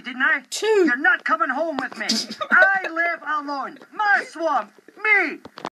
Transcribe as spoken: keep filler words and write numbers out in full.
didn't I? Two. You're not coming home with me. I live alone. My swamp. Me.